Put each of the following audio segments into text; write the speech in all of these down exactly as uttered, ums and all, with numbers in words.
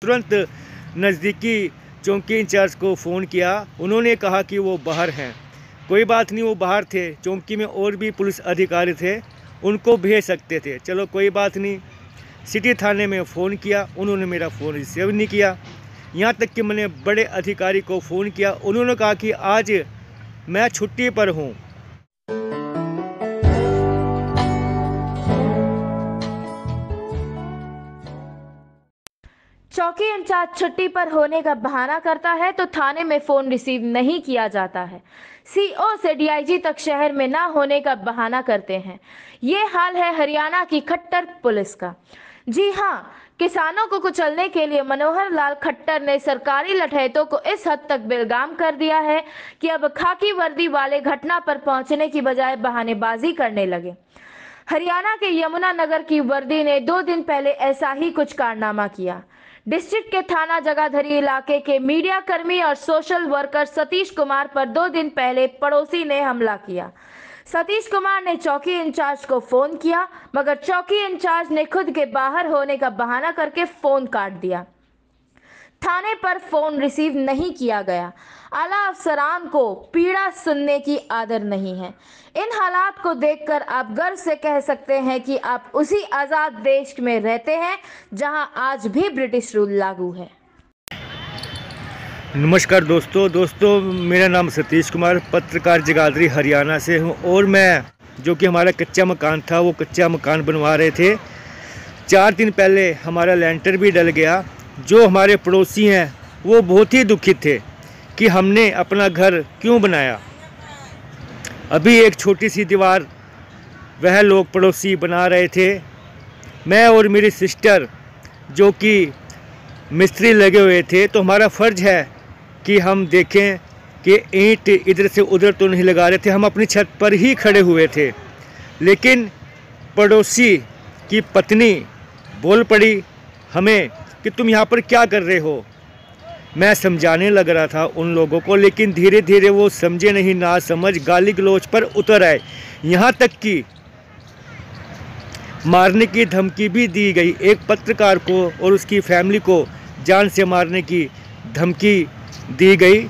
तुरंत नज़दीकी चौकी इंचार्ज को फ़ोन किया। उन्होंने कहा कि वो बाहर हैं। कोई बात नहीं, वो बाहर थे, चौकी में और भी पुलिस अधिकारी थे, उनको भेज सकते थे। चलो कोई बात नहीं। सिटी थाने में फ़ोन किया, उन्होंने मेरा फ़ोन रिसीव नहीं किया। यहाँ तक कि मैंने बड़े अधिकारी को फ़ोन किया, उन्होंने कहा कि आज मैं छुट्टी पर हूँ। चौकी इंचार्ज छुट्टी पर होने का बहाना करता है तो थाने में फोन रिसीव नहीं किया जाता है। सीओ से डीआईजी तक शहर में ना होने का बहाना करते हैं। ये हाल है हरियाणा की खट्टर पुलिस का। जी हाँ, किसानों को कुचलने के लिए मनोहर लाल खट्टर ने सरकारी लठैतों को इस हद तक बेलगाम कर दिया है कि अब खाकी वर्दी वाले घटना पर पहुंचने की बजाय बहानेबाजी करने लगे। हरियाणा के यमुनानगर की वर्दी ने दो दिन पहले ऐसा ही कुछ कारनामा किया। डिस्ट्रिक्ट के थाना जगाधरी इलाके के मीडिया कर्मी और सोशल वर्कर सतीश कुमार पर दो दिन पहले पड़ोसी ने हमला किया। सतीश कुमार ने चौकी इंचार्ज को फोन किया, मगर चौकी इंचार्ज ने खुद के बाहर होने का बहाना करके फोन काट दिया। थाने पर फोन रिसीव नहीं किया गया। आला अफसरान को पीड़ा सुनने की आदत नहीं है। इन हालात को देखकर आप गर्व से कह सकते हैं कि आप उसी आज़ाद देश में रहते हैं जहां आज भी ब्रिटिश रूल लागू है। नमस्कार दोस्तों दोस्तों मेरा नाम सतीश कुमार, पत्रकार जगाधरी हरियाणा से हूं। और मैं जो कि हमारा कच्चा मकान था, वो कच्चा मकान बनवा रहे थे। चार दिन पहले हमारा लेंटर भी डल गया। जो हमारे पड़ोसी हैं वो बहुत ही दुखित थे कि हमने अपना घर क्यों बनाया। अभी एक छोटी सी दीवार वह लोग पड़ोसी बना रहे थे। मैं और मेरी सिस्टर जो कि मिस्त्री लगे हुए थे, तो हमारा फ़र्ज़ है कि हम देखें कि ईंट इधर से उधर तो नहीं लगा रहे थे। हम अपनी छत पर ही खड़े हुए थे, लेकिन पड़ोसी की पत्नी बोल पड़ी हमें कि तुम यहाँ पर क्या कर रहे हो। मैं समझाने लग रहा था उन लोगों को, लेकिन धीरे धीरे वो समझे नहीं, ना समझ गाली गलौज पर उतर आए। यहाँ तक कि मारने की धमकी भी दी गई। एक पत्रकार को और उसकी फैमिली को जान से मारने की धमकी दी गई।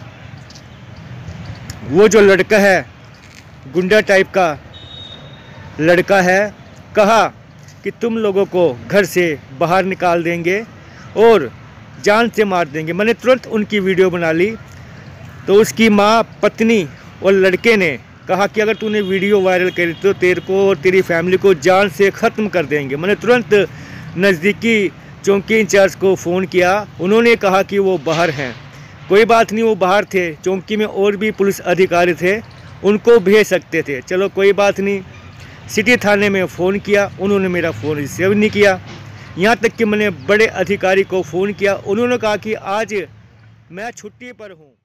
वो जो लड़का है, गुंडा टाइप का लड़का है, कहा कि तुम लोगों को घर से बाहर निकाल देंगे और जान से मार देंगे। मैंने तुरंत उनकी वीडियो बना ली। तो उसकी माँ, पत्नी और लड़के ने कहा कि अगर तूने वीडियो वायरल करी तो तेरे को और तेरी फैमिली को जान से ख़त्म कर देंगे। मैंने तुरंत नज़दीकी चौकी इंचार्ज को फ़ोन किया। उन्होंने कहा कि वो बाहर हैं। कोई बात नहीं, वो बाहर थे, चौकी में और भी पुलिस अधिकारी थे, उनको भेज सकते थे। चलो कोई बात नहीं। सिटी थाने में फ़ोन किया, उन्होंने मेरा फ़ोन रिसीव नहीं किया। यहाँ तक कि मैंने बड़े अधिकारी को फ़ोन किया, उन्होंने कहा कि आज मैं छुट्टी पर हूँ।